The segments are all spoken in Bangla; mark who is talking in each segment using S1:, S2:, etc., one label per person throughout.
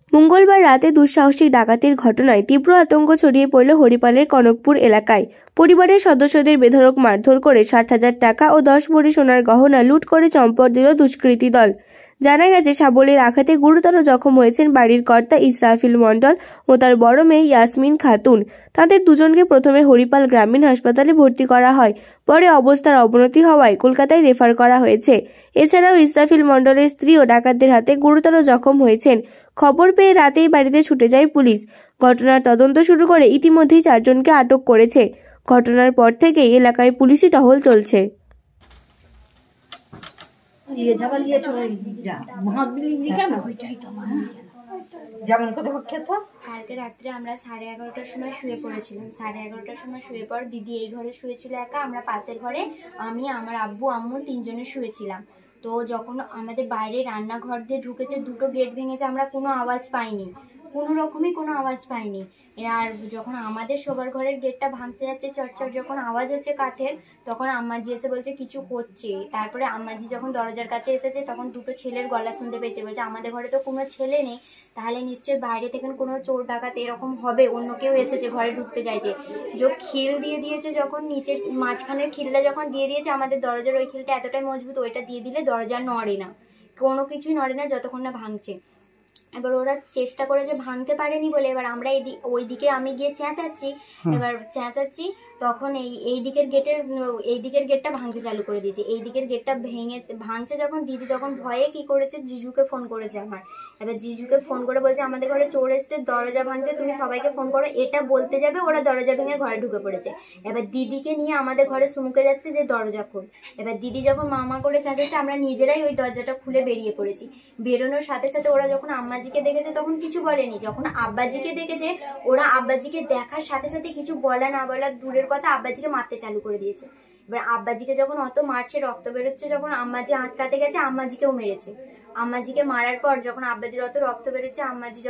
S1: মঙ্গলবার রাতে দুঃসাহসিক ডাকাতির ঘটনায় তীব্র আতঙ্ক ছড়িয়ে পড়ল হরিপালের কনকপুর এলাকায়। পরিবারের সদস্যদের বেধড়ক মারধর করে 60,000 টাকা ও 10 ভরি সোনার গহনা লুট করে চম্পট দিল দুষ্কৃতী দল। জানা গেছে, শাবলের আঘাতে গুরুতর জখম হয়েছেন বাড়ির কর্তা ইসরাফিল মণ্ডল ও তার বড় মেয়ে ইয়াসমিন খাতুন। তাদের দুজনকে প্রথমে হরিপাল গ্রামীণ হাসপাতালে ভর্তি করা হয়, পরে অবস্থার অবনতি হওয়ায় কলকাতায় রেফার করা হয়েছে। এছাড়াও ইসরাফিল মণ্ডলের স্ত্রীও ডাকাতদের হাতে গুরুতর জখম হয়েছেন। খবর পেয়ে রাতেই বাড়িতে ছুটে যায় পুলিশ। ঘটনার তদন্ত শুরু করে ইতিমধ্যেই 4 জনকে আটক করেছে। ঘটনার পর থেকেই এলাকায় পুলিশি টহল চলছে।
S2: কালকে রাত্রে আমরা 11:30টার সময় শুয়ে পড়েছিলাম। 11:30টার সময় শুয়ে পর দিদি এই ঘরে শুয়েছিল একা, আমরা পাশের ঘরে আমি, আমার আব্বু, আম্মু 3 জনে শুয়েছিলাম। তো যখন আমাদের বাইরে রান্নাঘর দিয়ে ঢুকেছে, 2টো গেট ভেঙেছে, আমরা কোনো আওয়াজ পাইনি, কোনো রকমই কোনো আওয়াজ পাইনি। আর যখন আমাদের শোবার ঘরের গেটটা ভাঙতে যাচ্ছে, চটচট যখন আওয়াজ হচ্ছে কাঠের, তখন আম্মাজি এসে বলছে কিছু হচ্ছে। তারপরে আম্মাজি যখন দরজার কাছে এসেছে, তখন 2টো ছেলের গলা শুনতে পেয়েছে। বলছে আমাদের ঘরে তো কোনো ছেলে নেই, তাহলে নিশ্চয়ই বাইরে থেকে কোনো চোর ডাকাত এরকম হবে, অন্য কেউ এসেছে, ঘরে ঢুকতে চাইছে। খিল দিয়ে দিয়েছে, যখন নিচের মাঝখানের খিলটা যখন দিয়ে দিয়েছে, আমাদের দরজার ওই খিলটা এতটাই মজবুত, ওইটা দিয়ে দিলে দরজা নড়ে না, কোনো কিছুই নড়ে না যতক্ষণ না ভাঙছে। এবার ওরা চেষ্টা করেছে, ভাঙতে পারেনি বলে এবার আমরা ওই দিকে আমি গিয়ে চেঁচাচ্ছি, তখন এই দিকের গেটটা ভাঙতে চালু করে দিয়েছে। এই দিকের গেটটা ভাঙছে যখন দিদি, তখন ভয়ে কি করেছে, জিজুকে ফোন করেছে আমার। এবার জিজুকে ফোন করে বলছে আমাদের ঘরে চোর এসছে, দরজা ভাঙছে, তুমি সবাইকে ফোন করো। এটা বলতে যাবে ওরা দরজা ভেঙে ঘরে ঢুকে পড়েছে। এবার দিদিকে নিয়ে আমাদের ঘরে সুমুকে যাচ্ছে যে দরজা খোল। এবার দিদি যখন মামা করে চেঁচাচ্ছে, আমরা নিজেরাই ওই দরজাটা খুলে বেরিয়ে পড়েছি। বেরোনোর সাথে সাথে ওরা যখন আম্মাজিকে দেখেছে তখন কিছু বলেনি, যখন আব্বাজিকে দেখেছে, ওরা আব্বাজিকে দেখার সাথে সাথে কিছু বলা না বলা দূরের কথা, আব্বাজিকে মারতে চালু করে দিয়েছে। এবার আব্বাজিকে যখন অত মারছে, রক্ত বেরোচ্ছে, যখন আম্মাজি আটকাতে গেছে, আম্মাজিকেও মেরেছে। আম্মাজিকে মারার পর যখন আব্বাজির অত রক্ত বেরোচ্ছে,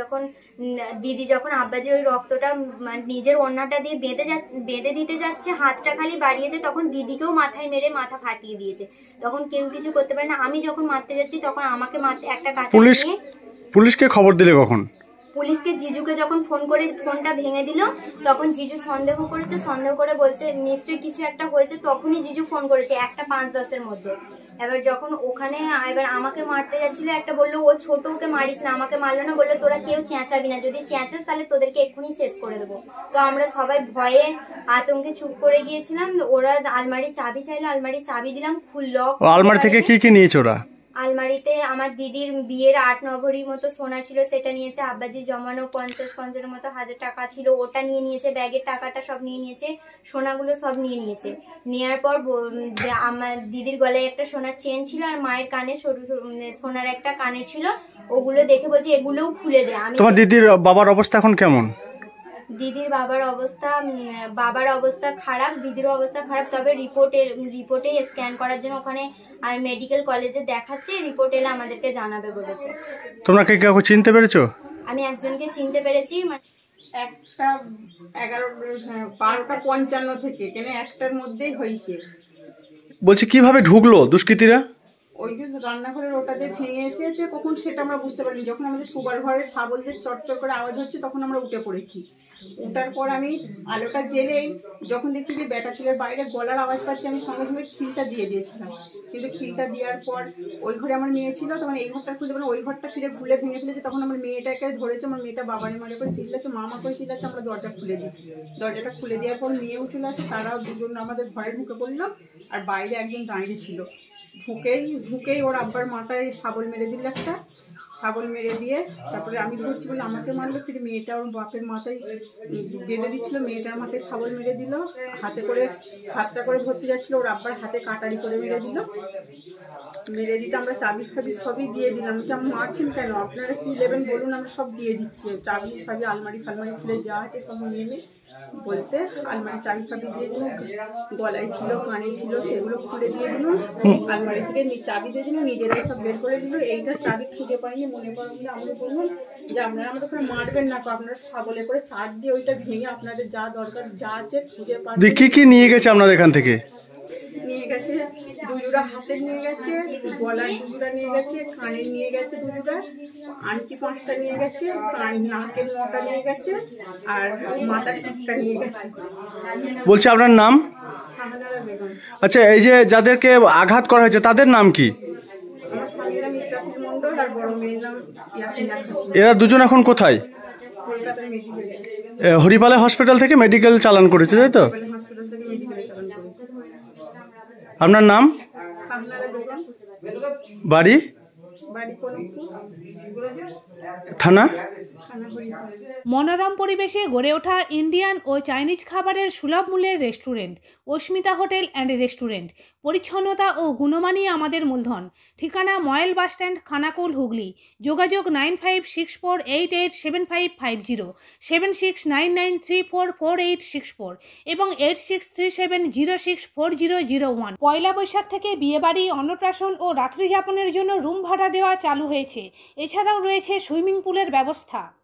S2: দিদি যখন আব্বাজির ওই রক্তটা নিজের ওড়নাটা দিয়ে বেঁধে দিতে যাচ্ছে, হাতটা খালি বাড়িয়েছে, তখন দিদিকেও মাথায় মেরে মাথা ফাটিয়ে দিয়েছে। তখন কেউ কিছু করতে পারে না। আমি যখন মারতে যাচ্ছি, তখন আমাকে মারতে একটা কাঁটা নিয়ে
S3: পুলিশকে খবর দিলে কখন?
S2: পুলিশকে জিজুকে যখন ফোন করে ফোনটা ভেঙে দিল, তখন জিজু সন্দেহ করে বলছে নিশ্চয়ই কিছু একটা হয়েছে, তখনই জিজু ফোন করেছে 1:05-10 মধ্যে। এবার যখন ওখানে আমাকে মারতে যাচ্ছিল, একটা বললো ও ছোট, ওকে মারিস না, আমাকে মারলো না, বললো তোরা কেউ চেঁচাবি না, যদি চেঁচাস তাহলে তোদেরকে এক্ষুনি শেষ করে দেবো। তো আমরা সবাই ভয়ে আতঙ্কে চুপ করে গিয়েছিলাম। ওরা আলমারির চাবি চাইলো, আলমারির চাবি দিলাম, খুললো।
S3: আলমারি থেকে কি নিয়েছে ওরা?
S2: আলমারিতে আমার দিদির বিয়ের 8-9 ভরি মতো সোনা ছিল, সেটা নিয়েছে। আব্বাজি জমানো 50 মতো 1000 টাকা ছিল, ওটা নিয়ে নিয়েছে। ব্যাগের টাকাটা সব নিয়ে নিয়েছে, সোনাগুলো সব নিয়ে নিয়েছে। নেওয়ার পর আমার দিদির গলায় একটা সোনার চেন ছিল, আর মায়ের কানে সরু সোনার একটা কানে ছিল, ওগুলো দেখে বলছে এগুলোও খুলে দে।
S3: তোমার দিদির বাবার অবস্থা এখন কেমন?
S2: দিদির বাবার অবস্থা খারাপ, দিদিরও অবস্থা খারাপ। তবে রিপোর্টে স্ক্যান করার জন্য ওখানে আর মেডিকেল কলেজে দেখাচ্ছে, রিপোর্ট এলে আমাদেরকে জানাবে বলেছে।
S3: তোমরা কি কাউকে চিনতে পেরেছো?
S2: আমি একজনকে চিনতে পেরেছি।
S4: একটা 12:55 থেকে কেন একটার মধ্যেই হয়েছে।
S3: বলছি কিভাবে ঢুকলো দুষ্কৃতীরা?
S4: ওই যে রান্নাঘরের ওটাতে ভেঙে এসেছে, কখন সেটা আমরা বুঝতে পারিনি। যখন আমাদের শোবার ঘরের শাবলদের চটচট করে আওয়াজ হচ্ছে, তখন আমরা উঠে পড়েছি। ওঠার পর আমি আলোটা জেলেই যখন দেখছি যে বেটা ছেলের বাইরে গলার আওয়াজ পাচ্ছি, আমি সঙ্গে সঙ্গে খিলটা দিয়ে দিয়েছিলাম। কিন্তু খিলটা দেওয়ার পর ওই ঘরে আমার মেয়ে ছিল, তখন এই ঘরটা খুঁজে ওই ঘরটা ভেঙে ফেলেছে। তখন আমার মেয়েটাকে ধরেছে, আমার মেয়েটা বাবারে মারে করে চিল্লাচ্ছে, মামা করে চিল্লাচ্ছে। আমরা দরজা খুলে দিই, দরজাটা খুলে দেওয়ার পর মেয়েও চলে আসে, তারাও দুজন আমাদের ঘরে ঢুকে পড়লো। আর বাইরে একজন দাঁড়িয়ে ছিল। ঢুকেই ওর আব্বার মাথায় শাবল মেরে দিল একটা, শাবল মেরে দিয়ে তারপরে আমি ধরছি বলে আমাকে মারলো। ফির মেয়েটা ওর বাপের মাথায় বেঁধে দিচ্ছিল, মেয়েটার মাথায় শাবল মেরে দিল। হাতটা করে ধরতে যাচ্ছিল, ওর আব্বার হাতে কাটারি করে মেরে দিতে আমরা চাবি ফাবি সবই দিয়ে দিলাম। আমি মারছেন কেন, আপনারা কি নেবেন বলুন, আমরা সব দিয়ে দিচ্ছি। চাবি ফাবি আলমারি ফালমারি খুলে যা আছে সব নিয়ে নিই বলতে আলমারি চাবি ফাবি দিয়ে দিলাম। গলায় ছিল, কানে ছিল, সেগুলো খুলে দিয়ে দিলাম। আলমারি থেকে চাবি দিয়ে দিলাম, নিজেরাই সব বের করে দিল। এইটার চাবি খুঁজে পাইনি, মনে করেন আমরা বললাম যে আপনারা আমাদের ওখানে মারবেন না, তো আপনারা শাবলে করে চার দিয়ে ওইটা ভেঙে আপনাদের যা দরকার যা আছে খুঁজে পাবেন।
S3: কি নিয়ে গেছে আপনাদের এখান থেকে?
S4: নিয়ে গেছে, দুজোড়া হাতের নিয়ে গেছে, গলার দুজোড়া নিয়ে গেছে, কানের নিয়ে গেছে দুজোড়া, আংটি 5টা নিয়ে গেছে, নাকের 9টা নিয়ে গেছে, আর মাথার টিপটা নিয়ে গেছে।
S3: বলছি আপনার নাম?
S4: সাহানারা বেগম।
S3: আচ্ছা, এই যে যাদেরকে আঘাত করা হয়েছে তাদের নাম কি?
S4: আমার স্বামীর নাম ইসরাফিল মণ্ডল আর বড় মেয়ের নাম ইয়াসিনা খাতুন।
S3: এরা দুজন এখন কোথায়?
S4: কলকাতার মেডিকেলে গেছে,
S3: হরিপালে হসপিটাল থেকে মেডিকেল চালান করেছে, তাই তো?
S4: হসপিটাল থেকে মেডিকেলে চালান করেছে।
S3: আপনার নাম?
S4: সাহানারা বেগম,
S3: বাড়ি?
S4: বাড়ি কনকপুর,
S3: থানা?
S4: থানা হরিপাল।
S5: মনোরম পরিবেশে গড়ে ওঠা ইন্ডিয়ান ও চাইনিজ খাবারের সুলভ মূল্যের restaurant Asmita hotel and restaurant. পরিচ্ছন্নতা ও গুণমানই আমাদের মূলধন। ঠিকানা ময়েল বাসস্ট্যান্ড, খানাকুল, হুগলি। যোগাযোগ 9564887550, 7699344864 এবং 8637064001। পয়লা বৈশাখ থেকে বিয়েবাড়ি, অন্নপ্রাশন ও রাত্রিযাপনের জন্য রুম ভাড়া দেওয়া চালু হয়েছে। এছাড়াও রয়েছে সুইমিং পুলের ব্যবস্থা।